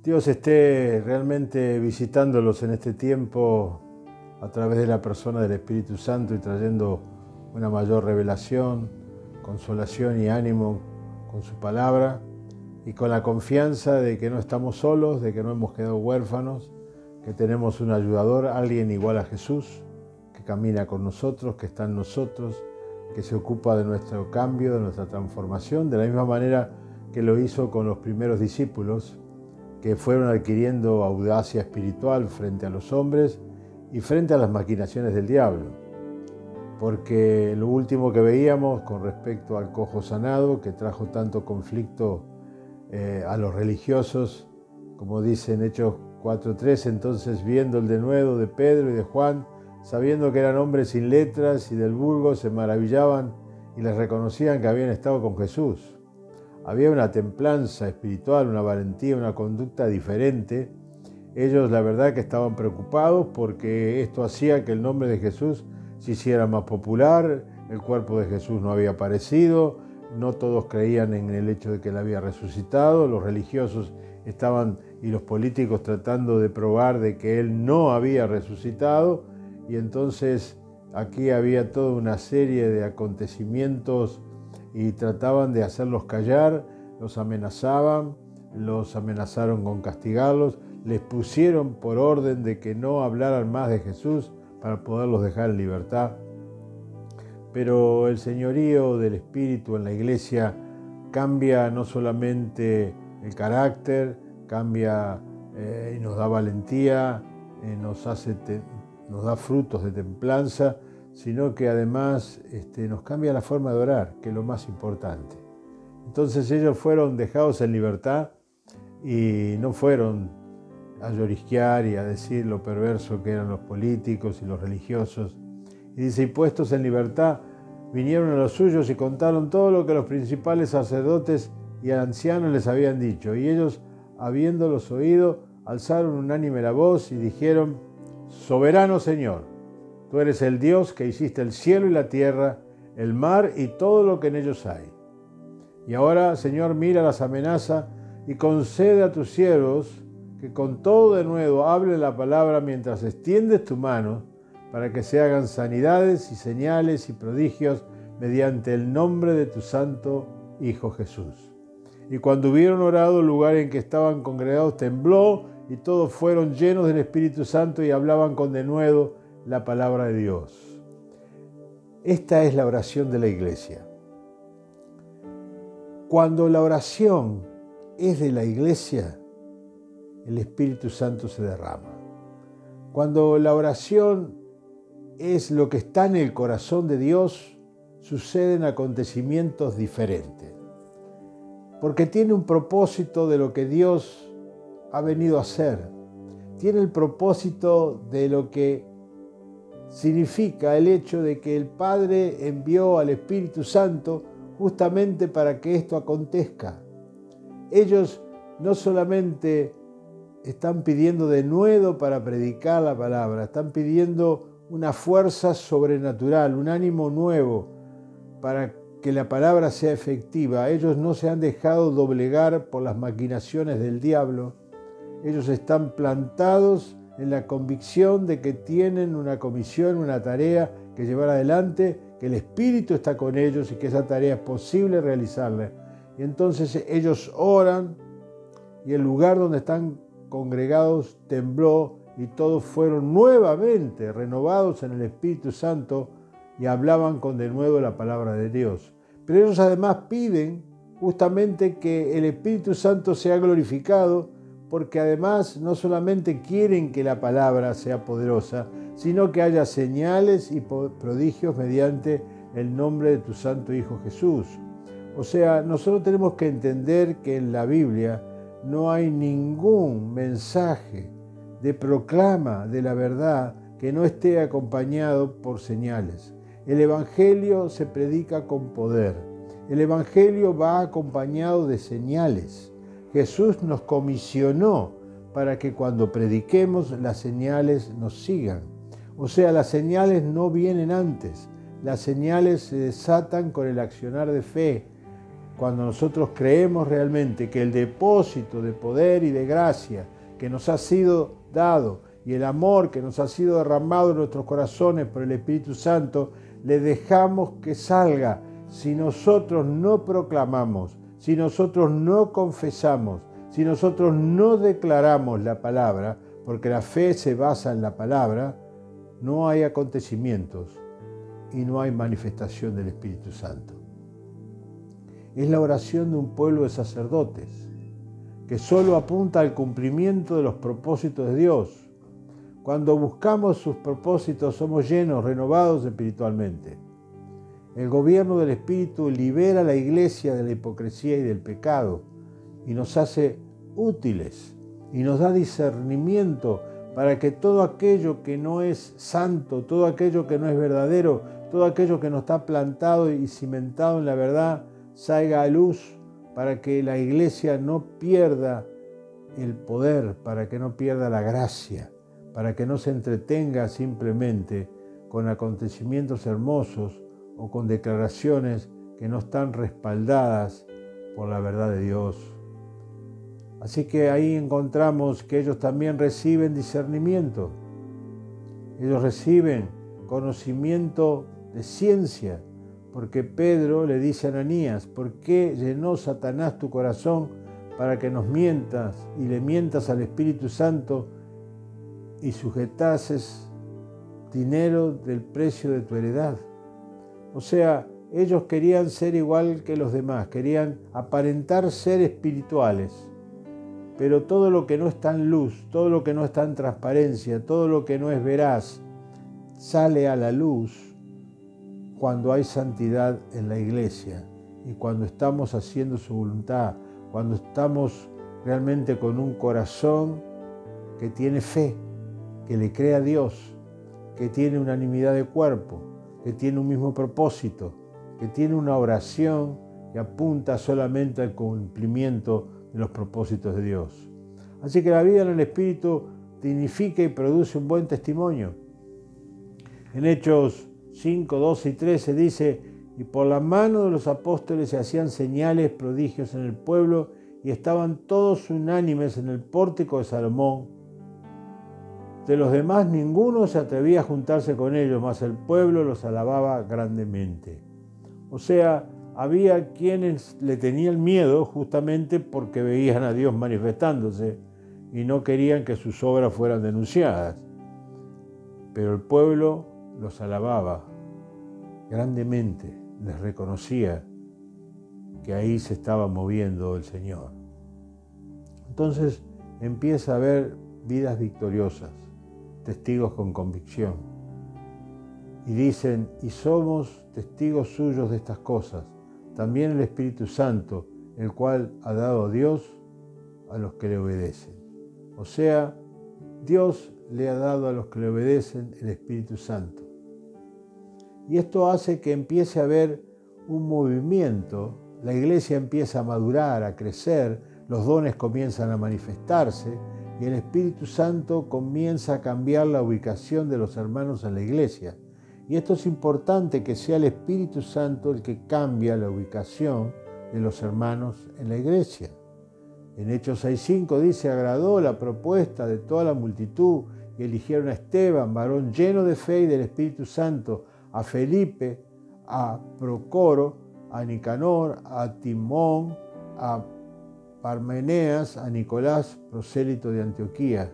Dios esté realmente visitándolos en este tiempo a través de la persona del Espíritu Santo y trayendo una mayor revelación, consolación y ánimo con su palabra y con la confianza de que no estamos solos, de que no hemos quedado huérfanos, que tenemos un ayudador, alguien igual a Jesús, que camina con nosotros, que está en nosotros, que se ocupa de nuestro cambio, de nuestra transformación, de la misma manera que lo hizo con los primeros discípulos, que fueron adquiriendo audacia espiritual frente a los hombres y frente a las maquinaciones del diablo. Porque lo último que veíamos con respecto al cojo sanado, que trajo tanto conflicto a los religiosos, como dice en Hechos 4:3, entonces viendo el denuedo de Pedro y de Juan, sabiendo que eran hombres sin letras y del vulgo, se maravillaban y les reconocían que habían estado con Jesús. Había una templanza espiritual, una valentía, una conducta diferente. Ellos la verdad que estaban preocupados porque esto hacía que el nombre de Jesús se hiciera más popular, el cuerpo de Jesús no había aparecido, no todos creían en el hecho de que él había resucitado, los religiosos estaban y los políticos tratando de probar de que él no había resucitado, y entonces aquí había toda una serie de acontecimientos y trataban de hacerlos callar, los amenazaron con castigarlos, les pusieron por orden de que no hablaran más de Jesús para poderlos dejar en libertad. Pero el señorío del Espíritu en la iglesia cambia no solamente el carácter, cambia y nos da valentía, nos da frutos de templanza, sino que además nos cambia la forma de orar, que es lo más importante. Entonces ellos fueron dejados en libertad y no fueron a llorisquear y a decir lo perverso que eran los políticos y los religiosos. Y dice, y puestos en libertad, vinieron a los suyos y contaron todo lo que los principales sacerdotes y ancianos les habían dicho. Y ellos, habiéndolos oído, alzaron unánime la voz y dijeron, soberano Señor, tú eres el Dios que hiciste el cielo y la tierra, el mar y todo lo que en ellos hay. Y ahora, Señor, mira las amenazas y concede a tus siervos que con todo de nuevo hablen la palabra mientras extiendes tu mano para que se hagan sanidades y señales y prodigios mediante el nombre de tu santo Hijo Jesús. Y cuando hubieron orado, el lugar en que estaban congregados tembló y todos fueron llenos del Espíritu Santo y hablaban con denuedo la palabra de Dios. Esta es la oración de la iglesia. Cuando la oración es de la iglesia, el Espíritu Santo se derrama. Cuando la oración es lo que está en el corazón de Dios, suceden acontecimientos diferentes. Porque tiene un propósito de lo que Dios ha venido a hacer. Tiene el propósito de lo que significa el hecho de que el Padre envió al Espíritu Santo justamente para que esto acontezca. Ellos no solamente están pidiendo denuedo para predicar la palabra, están pidiendo una fuerza sobrenatural, un ánimo nuevo para que la palabra sea efectiva. Ellos no se han dejado doblegar por las maquinaciones del diablo. Ellos están plantados en la convicción de que tienen una comisión, una tarea que llevar adelante, que el Espíritu está con ellos y que esa tarea es posible realizarla. Y entonces ellos oran y el lugar donde están congregados tembló y todos fueron nuevamente renovados en el Espíritu Santo y hablaban con denuedo la palabra de Dios. Pero ellos además piden justamente que el Espíritu Santo sea glorificado, porque además no solamente quieren que la palabra sea poderosa, sino que haya señales y prodigios mediante el nombre de tu santo Hijo Jesús. O sea, nosotros tenemos que entender que en la Biblia no hay ningún mensaje de proclama de la verdad que no esté acompañado por señales. El Evangelio se predica con poder. El Evangelio va acompañado de señales. Jesús nos comisionó para que cuando prediquemos las señales nos sigan. O sea, las señales no vienen antes. Las señales se desatan con el accionar de fe. cuando nosotros creemos realmente que el depósito de poder y de gracia que nos ha sido dado y el amor que nos ha sido derramado en nuestros corazones por el Espíritu Santo, le dejamos que salga. Si nosotros no proclamamos, si nosotros no confesamos, si nosotros no declaramos la palabra, porque la fe se basa en la palabra, no hay acontecimientos y no hay manifestación del Espíritu Santo. Es la oración de un pueblo de sacerdotes que solo apunta al cumplimiento de los propósitos de Dios. Cuando buscamos sus propósitos somos llenos, renovados espiritualmente. El gobierno del Espíritu libera a la iglesia de la hipocresía y del pecado y nos hace útiles y nos da discernimiento para que todo aquello que no es santo, todo aquello que no es verdadero, todo aquello que no está plantado y cimentado en la verdad, salga a luz para que la iglesia no pierda el poder, para que no pierda la gracia, para que no se entretenga simplemente con acontecimientos hermosos o con declaraciones que no están respaldadas por la verdad de Dios. Así que ahí encontramos que ellos también reciben discernimiento. Ellos reciben conocimiento de ciencia, porque Pedro le dice a Ananías: ¿por qué llenó Satanás tu corazón para que nos mientas y le mientas al Espíritu Santo y sujetases dinero del precio de tu heredad? O sea, ellos querían ser igual que los demás, querían aparentar ser espirituales, pero todo lo que no está en luz, todo lo que no está en transparencia, todo lo que no es veraz, sale a la luz cuando hay santidad en la iglesia y cuando estamos haciendo su voluntad, cuando estamos realmente con un corazón que tiene fe, que le cree a Dios, que tiene unanimidad de cuerpo, que tiene un mismo propósito, que tiene una oración que apunta solamente al cumplimiento de los propósitos de Dios. Así que la vida en el Espíritu dignifica y produce un buen testimonio. En Hechos 5, 12 y 13 dice: y por la mano de los apóstoles se hacían señales, prodigios en el pueblo, y estaban todos unánimes en el pórtico de Salomón. De los demás ninguno se atrevía a juntarse con ellos, mas el pueblo los alababa grandemente. O sea, había quienes le tenían miedo justamente porque veían a Dios manifestándose y no querían que sus obras fueran denunciadas. Pero el pueblo los alababa grandemente, les reconocía que ahí se estaba moviendo el Señor. Entonces empieza a haber vidas victoriosas, testigos con convicción. Y dicen: y somos testigos suyos de estas cosas, también el Espíritu Santo, el cual ha dado Dios a los que le obedecen. O sea, Dios le ha dado a los que le obedecen el Espíritu Santo. Y esto hace que empiece a haber un movimiento, la iglesia empieza a madurar, a crecer, los dones comienzan a manifestarse y el Espíritu Santo comienza a cambiar la ubicación de los hermanos en la iglesia. Y esto es importante, que sea el Espíritu Santo el que cambia la ubicación de los hermanos en la iglesia. En Hechos 6:5 dice: agradó la propuesta de toda la multitud y eligieron a Esteban, varón lleno de fe y del Espíritu Santo, a Felipe, a Procoro, a Nicanor, a Timón, a Parmeneas, a Nicolás, prosélito de Antioquía.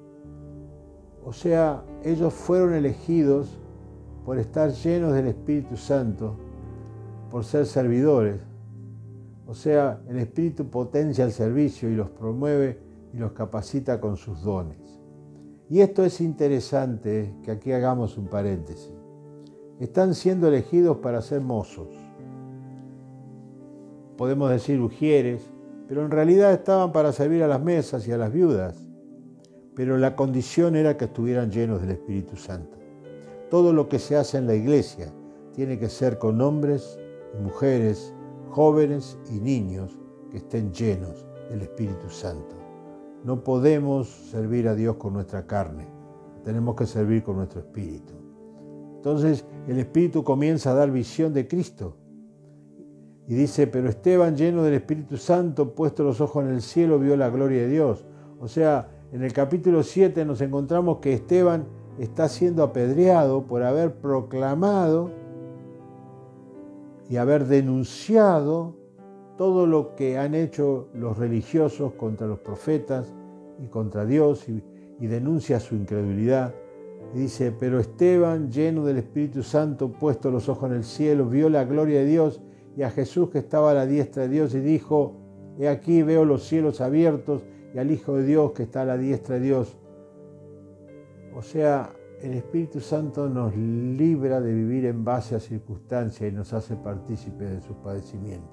O sea, ellos fueron elegidos por estar llenos del Espíritu Santo, por ser servidores. O sea, el Espíritu potencia el servicio y los promueve y los capacita con sus dones. Y esto es interesante, que aquí hagamos un paréntesis. Están siendo elegidos para ser mozos. Podemos decir ujieres, pero en realidad estaban para servir a las mesas y a las viudas. Pero la condición era que estuvieran llenos del Espíritu Santo. Todo lo que se hace en la iglesia tiene que ser con hombres y mujeres, jóvenes y niños que estén llenos del Espíritu Santo. No podemos servir a Dios con nuestra carne, tenemos que servir con nuestro espíritu. Entonces el Espíritu comienza a dar visión de Cristo Y dice, pero Esteban, lleno del Espíritu Santo, puesto los ojos en el cielo, vio la gloria de Dios. O sea, en el capítulo 7 nos encontramos que Esteban está siendo apedreado por haber proclamado y haber denunciado todo lo que han hecho los religiosos contra los profetas y contra Dios, y denuncia su incredulidad. Y dice, pero Esteban, lleno del Espíritu Santo, puesto los ojos en el cielo, vio la gloria de Dios y a Jesús que estaba a la diestra de Dios, y dijo, he aquí veo los cielos abiertos y al Hijo de Dios que está a la diestra de Dios. O sea, el Espíritu Santo nos libra de vivir en base a circunstancias y nos hace partícipes de sus padecimientos.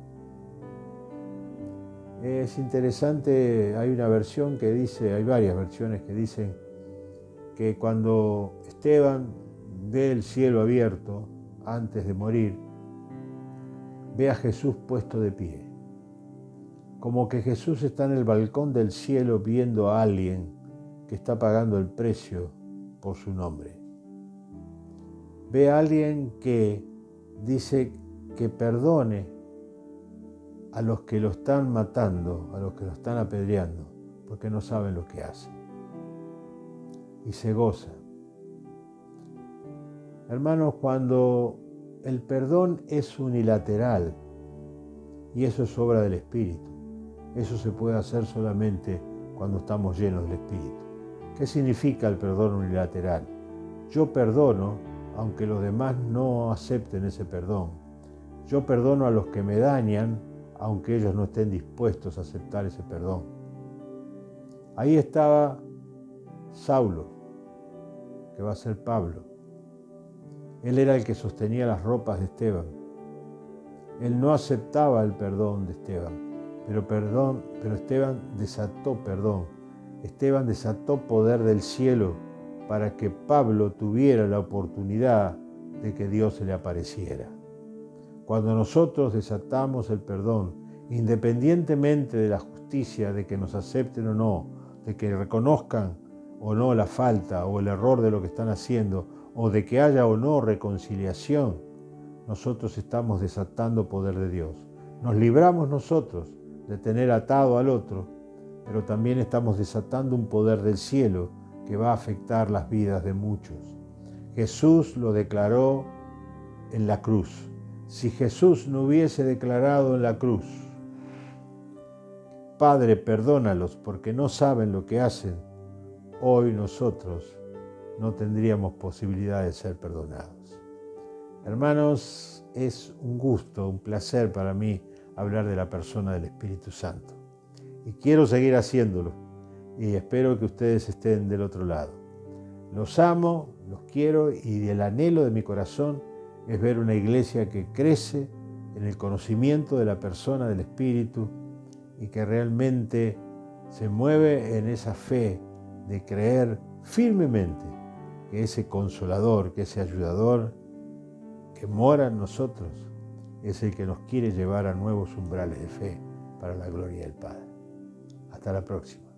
Es interesante, hay una versión que dice, hay varias versiones que dicen que cuando Esteban ve el cielo abierto antes de morir, ve a Jesús puesto de pie. Como que Jesús está en el balcón del cielo viendo a alguien que está pagando el precio por su nombre. Ve a alguien que dice que perdone a los que lo están matando, a los que lo están apedreando, porque no saben lo que hacen. Y se goza. Hermanos, cuando el perdón es unilateral, y eso es obra del Espíritu, eso se puede hacer solamente cuando estamos llenos del Espíritu. ¿Qué significa el perdón unilateral? Yo perdono, aunque los demás no acepten ese perdón. Yo perdono a los que me dañan, aunque ellos no estén dispuestos a aceptar ese perdón. Ahí estaba Saulo, que va a ser Pablo. Él era el que sostenía las ropas de Esteban. Él no aceptaba el perdón de Esteban, pero Esteban desató perdón. Esteban desató poder del cielo para que Pablo tuviera la oportunidad de que Dios se le apareciera. Cuando nosotros desatamos el perdón, independientemente de la justicia, de que nos acepten o no, de que reconozcan o no la falta o el error de lo que están haciendo, o de que haya o no reconciliación, nosotros estamos desatando poder de Dios. Nos libramos nosotros de tener atado al otro, pero también estamos desatando un poder del cielo que va a afectar las vidas de muchos. Jesús lo declaró en la cruz. Si Jesús no hubiese declarado en la cruz, Padre, perdónalos porque no saben lo que hacen, hoy nosotros no tendríamos posibilidad de ser perdonados. Hermanos, es un gusto, un placer para mí hablar de la persona del Espíritu Santo. Y quiero seguir haciéndolo. Y espero que ustedes estén del otro lado. Los amo, los quiero, y el anhelo de mi corazón es ver una iglesia que crece en el conocimiento de la persona del Espíritu y que realmente se mueve en esa fe de creer firmemente que ese consolador, que ese ayudador que mora en nosotros es el que nos quiere llevar a nuevos umbrales de fe para la gloria del Padre. Hasta la próxima.